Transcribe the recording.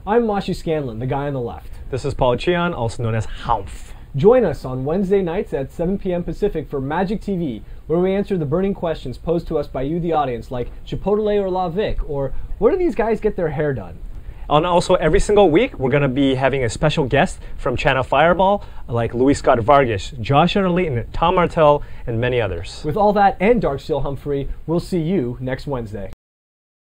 I'm Mashi Scanlon, the guy on the left. This is Paul Cheon, also known as Humph. Join us on Wednesday nights at 7 p.m. Pacific for Magic TV, where we answer the burning questions posed to us by you, the audience, like Chipotle or La Vic, or where do these guys get their hair done? And also every single week, we're going to be having a special guest from Channel Fireball, like Louis Scott Vargas, Josh Layton, Tom Martell, and many others. With all that and Dark Steel Humphrey, we'll see you next Wednesday.